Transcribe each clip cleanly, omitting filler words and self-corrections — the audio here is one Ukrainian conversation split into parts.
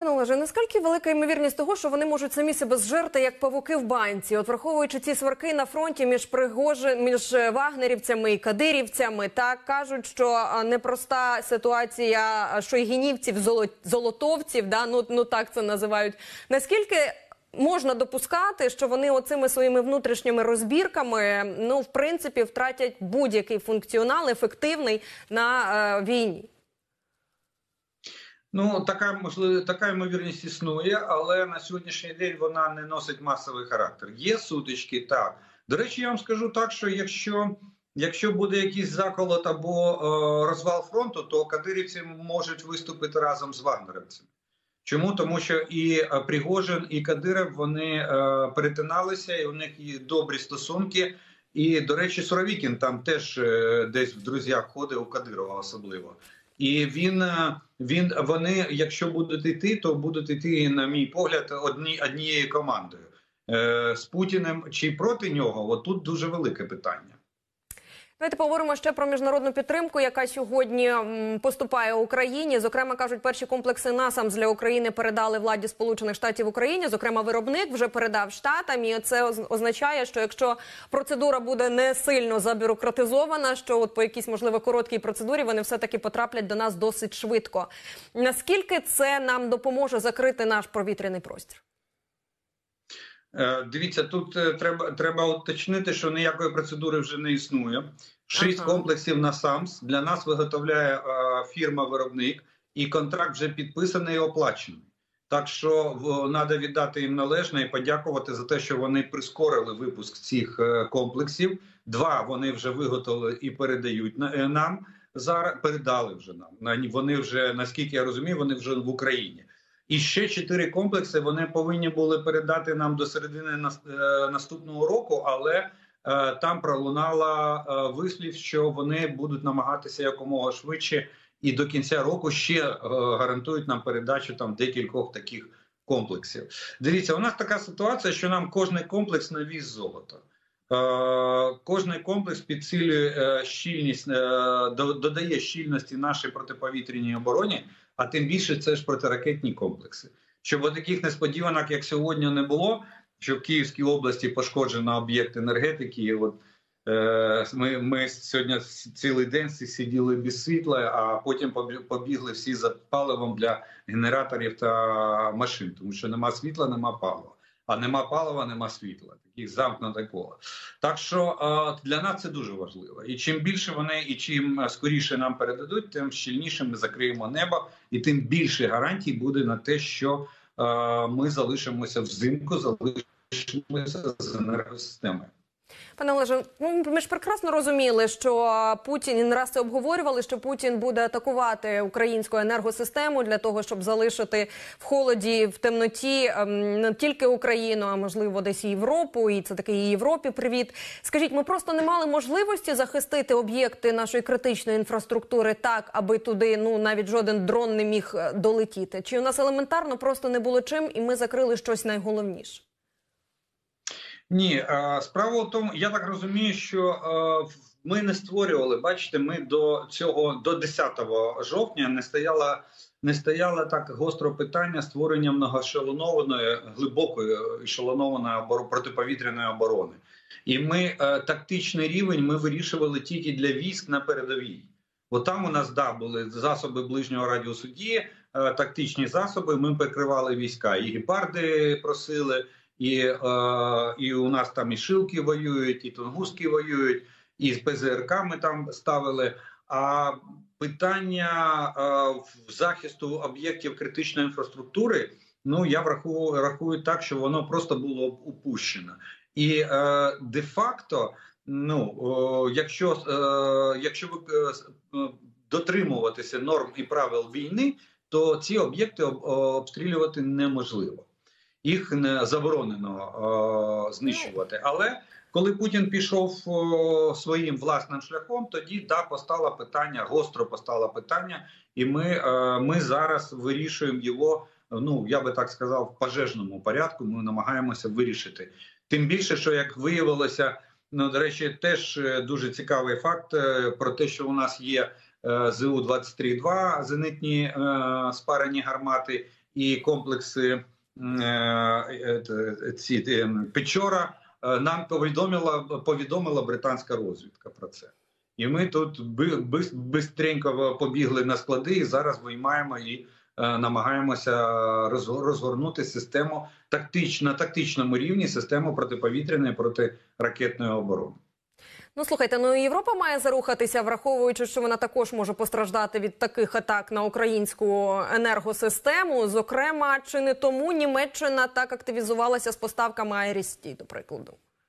Пане Олеже, наскільки велика ймовірність того, що вони можуть самі себе зжерти, як павуки в банці? От враховуючи ці сварки на фронті між вагнерівцями і кадирівцями, так кажуть, що непроста ситуація шойгінівців, золотовців, да, ну так це називають. Наскільки можна допускати, що вони оцими своїми внутрішніми розбірками, ну, в принципі, втратять будь-який функціонал ефективний на війні? Ну, така ймовірність існує, але на сьогоднішній день вона не носить масовий характер. Є сутички, так. До речі, я вам скажу так, що якщо буде якийсь заколот або розвал фронту, то кадирівці можуть виступити разом з вагнерівцями. Чому? Тому що і Пригожин, і Кадиров, вони перетиналися, і у них є добрі стосунки. І, до речі, Суровікін там теж десь в друзях ходить, у Кадирова особливо. І вони, якщо будуть йти, то будуть йти, на мій погляд, однією командою. З Путіним чи проти нього, от тут дуже велике питання. Давайте поговоримо ще про міжнародну підтримку, яка сьогодні поступає Україні. Зокрема, кажуть, перші комплекси НАСАМС для України передали владі Сполучених Штатів Україні. Зокрема, виробник вже передав Штатам. І це означає, що якщо процедура буде не сильно забюрократизована, що от по якійсь, можливо, короткій процедурі вони все-таки потраплять до нас досить швидко. Наскільки це нам допоможе закрити наш повітряний простір? Дивіться, тут треба уточнити, що ніякої процедури вже не існує. 6 комплексів НАСАМС для нас виготовляє фірма-виробник, і контракт вже підписаний і оплачений. Так що треба віддати їм належне і подякувати за те, що вони прискорили випуск цих комплексів. 2 вони вже виготовили і передають нам. Зараз передали вже нам. Вони вже, наскільки я розумію, вони вже в Україні. І ще 4 комплекси вони повинні були передати нам до середини наступного року, але там пролунала вислів, що вони будуть намагатися якомога швидше і до кінця року ще гарантують нам передачу там декількох таких комплексів. Дивіться, у нас така ситуація, що нам кожний комплекс на віз золота. Кожний комплекс підсилює щільність, додає щільності нашій протиповітряній обороні, а тим більше це ж протиракетні комплекси. Щоб таких несподіванок, як сьогодні, не було, що в Київській області пошкоджено об'єкт енергетики. І от, ми сьогодні цілий день сиділи без світла, а потім побігли всі за паливом для генераторів та машин, тому що нема світла, нема палива. А нема палива, нема світла. Таких замкнуте коло. Так що для нас це дуже важливо. І чим більше вони, і чим скоріше нам передадуть, тим щільніше ми закриємо небо, і тим більше гарантій буде на те, що ми залишимося взимку, залишимося з енергосистемою. Пане Олеже, ми ж прекрасно розуміли, що Путін, і не раз це обговорювали, що Путін буде атакувати українську енергосистему для того, щоб залишити в холоді, в темноті не тільки Україну, а можливо десь і Європу, і це такий і Європі привіт. Скажіть, ми просто не мали можливості захистити об'єкти нашої критичної інфраструктури так, аби туди навіть жоден дрон не міг долетіти? Чи у нас елементарно просто не було чим, і ми закрили щось найголовніше? Ні, справа в тому, я так розумію, що ми не створювали, бачите, ми до 10 жовтня не стояло так гостро питання створення многоешелонованої, глибокої ешелонованої протиповітряної оборони. І ми тактичний рівень ми вирішували тільки для військ на передовій. Бо там у нас, були засоби ближнього радіусу дії, тактичні засоби, ми прикривали війська. І гепарди просили, і у нас там і Шилки воюють, і Тунгуски воюють, і з ПЗРК ми там ставили. А питання захисту об'єктів критичної інфраструктури, я рахую так, що воно просто було упущено. І де-факто, якщо дотримуватися норм і правил війни, то ці об'єкти обстрілювати неможливо. Їх не заборонено знищувати. Але коли Путін пішов своїм власним шляхом, тоді гостро постало питання, і ми зараз вирішуємо його, я би так сказав, в пожежному порядку, ми намагаємося вирішити. Тим більше, що, як виявилося, до речі, теж дуже цікавий факт про те, що у нас є ЗУ-23-2, зенитні спарені гармати, і комплекси Печора, нам повідомила британська розвідка про це. І ми тут бистренько побігли на склади і зараз виймаємо і намагаємося розгорнути систему на тактичному рівні, систему протиповітряної, протиракетної оборони. Ну, слухайте, Європа має зарухатися, враховуючи, що вона також може постраждати від таких атак на українську енергосистему. Зокрема, чи не тому Німеччина так активізувалася з поставками Айріс-Ті, до прикладу?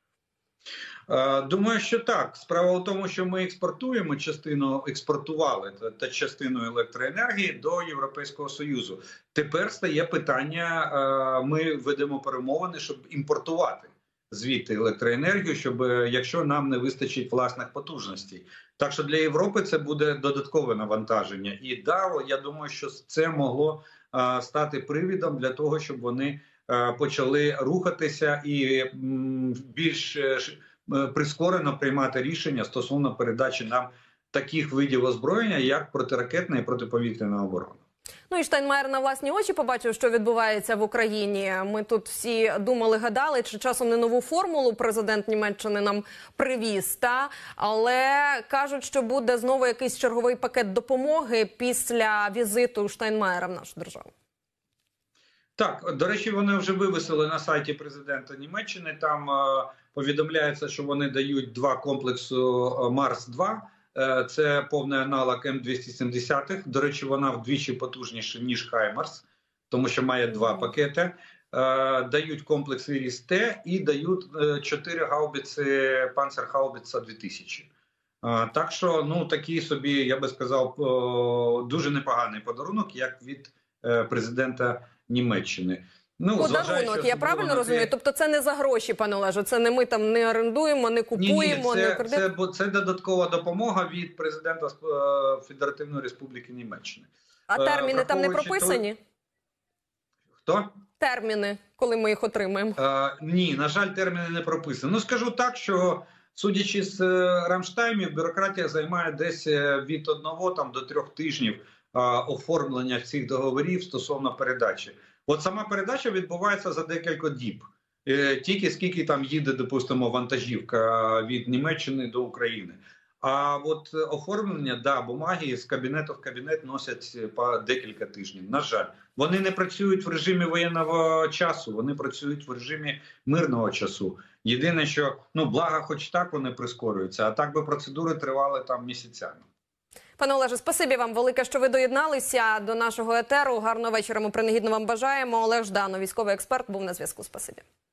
Думаю, що так. Справа в тому, що ми експортували частину електроенергії до Європейського Союзу. Тепер стає питання, ми ведемо перемовини, щоб імпортувати звідти електроенергію, якщо нам не вистачить власних потужностей. Так що для Європи це буде додаткове навантаження. І я думаю, що це могло стати привідом для того, щоб вони почали рухатися і більш прискорено приймати рішення стосовно передачі нам таких видів озброєння, як протиракетна і протиповітряна оборона. Ну і Штайнмаєр на власні очі побачив, що відбувається в Україні. Ми тут всі думали, гадали, чи часом не нову формулу президент Німеччини нам привіз, але кажуть, що буде знову якийсь черговий пакет допомоги після візиту Штайнмаєра в нашу державу. Так, до речі, вони вже вивісили на сайті президента Німеччини. Там повідомляється, що вони дають 2 комплексу Марс-2. Це повний аналог М270. До речі, вона вдвічі потужніша, ніж Хаймарс, тому що має 2 пакети. Дають комплекс Іріс-Т і дають 4 гаубиці Панцергаубіца 2000. Так що, такий собі, я би сказав, дуже непоганий подарунок, як від президента Німеччини. Подарунок, я правильно розумію? Тобто це не за гроші, пане Олеже, це не ми там не орендуємо, не купуємо, не кредитуємо? Це додаткова допомога від президента Федеративної Республіки Німеччини. А терміни там не прописані? Хто? Терміни, коли ми їх отримаємо. Ні, на жаль, терміни не прописані. Скажу так, що судячи з Рамштаймів, бюрократія займає десь від 1 до 3 тижнів оформлення цих договорів стосовно передачі. От сама передача відбувається за декілька діб. Тільки скільки там їде, допустимо, вантажівка від Німеччини до України. А от оформлення, бумаги з кабінету в кабінет носять по декілька тижнів. На жаль, вони не працюють в режимі воєнного часу, вони працюють в режимі мирного часу. Єдине, що, благо, хоч так вони прискорюються, а так би процедури тривали там місяцями. Пане Олеже, спасибі вам велике, що ви доєдналися до нашого етеру. Гарного вечора ми принагідно вам бажаємо. Олег Жданов, військовий експерт, був на зв'язку. Спасибі.